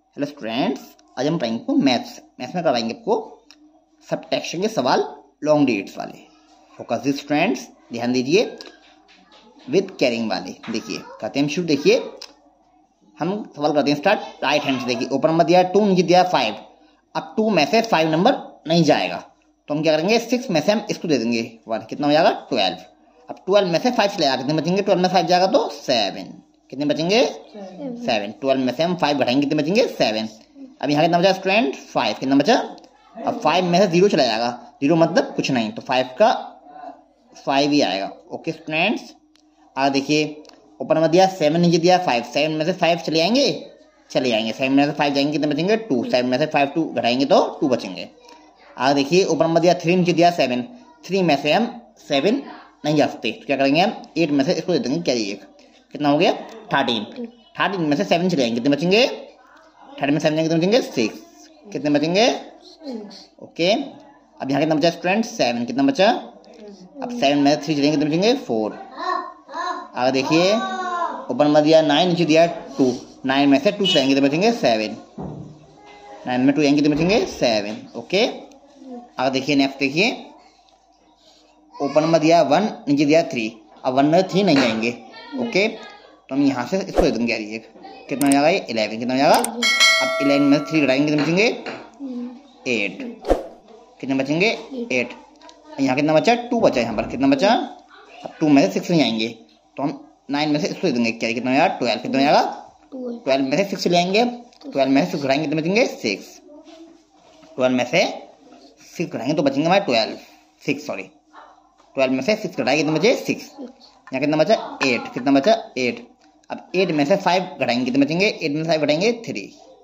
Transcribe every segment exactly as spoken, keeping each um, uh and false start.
Hello students, आज हम पढ़ेंगे आपको मैथ्स मैथ्स में करवाएंगे आपको सब्ट्रैक्शन के सवाल लॉन्ग डिजिट्स वाले। फोकस दिस स्टूडेंट्स, ध्यान दीजिए, विद कैरिंग वाले। देखिए कहते हैं हम शुरू, देखिए हम सवाल करते हैं स्टार्ट राइट हैंड से। देखिए ऊपर नंबर दिया टू, नीचे दिया फाइव। अब टू में से फाइव नंबर नहीं जाएगा तो हम क्या करेंगे, सिक्स में से हम इसको दे देंगे वन। कितना हो जाएगा, ट्वेल्व। अब ट्वेल्व में से फाइव चलेगा, कितने बचेंगे, ट्वेल्व में फाइव जाएगा तो सेवन। कितने बचेंगे, सेवन। ट्वेल्व में से हम फाइव घटाएंगे, कितने बचेंगे, सेवन। अब यहाँ कितना बचा स्टूडेंट, फाइव। कितना बचा, अब फाइव में से जीरो चला जाएगा, जीरो मतलब कुछ नहीं, तो फाइव का फाइव ही आएगा। ओके स्टूडेंट्स, आगे देखिए ऊपर में दिया सेवन, नीचे दिया फाइव। सेवन में से फाइव चले आएंगे, चले आएंगे। सेवन में से फाइव जाएंगे, कितने बचेंगे, टू। सेवन में से फाइव टू घटाएंगे तो टू बचेंगे। आगे देखिए ऊपर में दिया थ्री, नीचे दिया सेवन। थ्री में से हम सेवन नहीं जा सकते तो क्या करेंगे, हम एट में से इसको दे देंगे कैरी एक। कितना हो गया, थर्टीन। थर्टीन में से सेवन चले आएंगे, कितने बचेंगे, थर्टीन में सेवन जाएंगे, कितने बचेंगे, सिक्स। कितने बचेंगे, ओके। अब यहाँ कितना बचा स्टूडेंट, सेवन। कितना बचा, अब सेवन में से थ्री चलेंगे, कितने बचेंगे, फोर। आगे देखिए ऊपर में दिया नाइन, नीचे दिया टू। नाइन में से टू चलेंगे, कितने बचेंगे, सेवन। नाइन में टू आएंगे, कितने बचेंगे, सेवन। ओके। आगे देखिए नेक्स्ट, देखिए ऊपर में दिया वन, नीचे दिया थ्री। अब वन में थ्री नहीं आएंगे, ओके, तो हम यहाँ से इसको दे देंगे एक। कितना हो जाएगा, ये इलेवन। कितना हो जाएगा, अब इलेवन में थ्री घटाएंगे, कितने बचेंगे, एट। कितने बचेंगे, एट। यहाँ कितना बचा, टू बचा यहाँ पर। कितना बचा, अब टू में से सिक्स नहीं आएंगे तो हम नाइन में से इसको दे देंगे क्या, कितना हो जाएगा, ट्वेल्व। कितना हो जाएगा, ट्वेल्व में से सिक्स ले आएंगे। ट्वेल्व में से सिक्स घटाएंगे, कितने बचेंगे, सिक्स। ट्वेल्व में से सिक्स घटाएंगे तो बचेंगे हमारे ट्वेल्व, सिक्स सॉरी। ट्वेल्व में से सिक्स घटाएंगे, कितने बचे, सिक्स। यहाँ कितना बचा, एट। कितना बचा, एट। अब एट में से फाइव घटाएंगे, कितने बचेंगे, एट में से फाइव घटाएंगे, थ्री।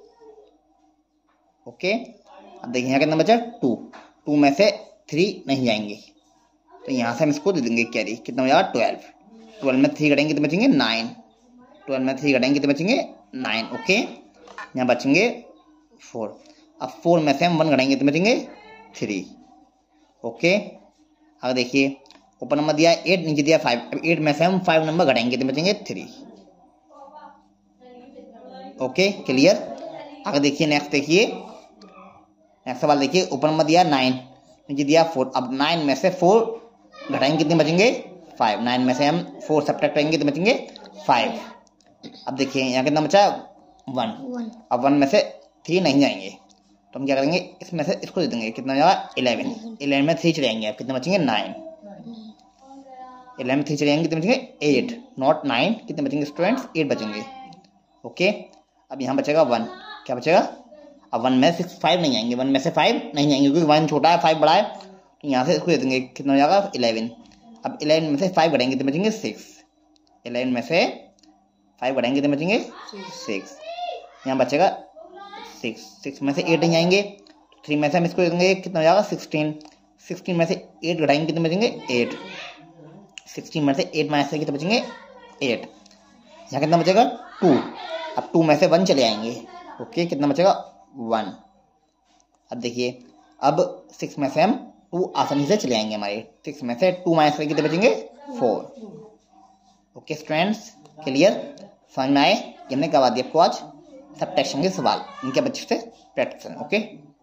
ओके। अब देखिए यहाँ कितना बचा, टू। टू में से थ्री नहीं जाएंगे तो यहाँ से हम इसको दे देंगे कैरी। कितना हो जाएगा, ट्वेल्व। ट्वेल्व में थ्री घटाएंगे, कितने बचेंगे, नाइन। ट्वेल्व में थ्री घटाएंगे, कितने बचेंगे, नाइन। ओके, यहाँ बचेंगे फोर। अब फोर में से हम वन घटाएंगे, कितने बचेंगे, थ्री। ओके। अब देखिए ऊपर नंबर दिया एट, नीचे दिया फाइव। अब एट में से हम फाइव नंबर घटाएंगे, कितने बचेंगे, थ्री। Okay, clear. आगे देखिए नेक्स्ट, देखिए नेक्स्ट सवाल देखिए ऊपर नंबर दिया नाइन, नीचे दिया फोर। अब नाइन में से फोर घटाएंगे, कितने बचेंगे, फाइव। नाइन में से हम फोर सब्ट्रैक्ट करेंगे, कितने बचेंगे, फाइव। अब देखिए यहाँ कितना बचा, वन। अब वन में से थ्री नहीं जाएंगे तो हम क्या करेंगे, इसमें से इसको दे देंगे। कितना हो जाएगा, इलेवन। इलेवन में थ्री चले आएंगे, अब कितने बचेंगे, नाइन। इलेवन में थ्री चले आएंगे, कितने बचेंगे, एट। Not nine. कितने बचेंगे स्टूडेंट्स, एट बचेंगे। ओके। अब यहाँ बचेगा वन। क्या बचेगा, अब वन में सिक्स फाइव नहीं आएंगे, वन में से फाइव नहीं आएंगे क्योंकि वन छोटा है, फाइव बड़ा है, तो यहाँ से इसको दे देंगे। कितना हो जाएगा, इलेवन। अब इलेवन में से फाइव घटाएंगे, कितने बचेंगे, सिक्स। इलेवन में से फाइव घटाएंगे, कितने बचेंगे, सिक्स। यहाँ बचेगा सिक्स। सिक्स में से एट नहीं आएंगे तो थ्री में से हम इसको दे देंगे, कितना हो जाएगा, सिक्सटीन। सिक्सटीन में से एट घटाएंगे, कितने बचेंगे, एट। सिक्सटीन में से एट माइनस कितने बचेंगे, एट। यहाँ कितना बचेगा, टू। अब टू में से वन चले आएंगे, ओके। कितना बचेगा, वन। अब देखिए अब सिक्स में से हम टू आसानी से चले आएंगे, हमारे सिक्स में से टू माइनस करके कितने बचेंगे, फोर। ओके स्टूडेंट्स, क्लियर, समझ में आए। हमने करवा दिया आपको आज सब्ट्रैक्शन के सवाल, इनके बच्चे से प्रैक्टिस करें। ओके।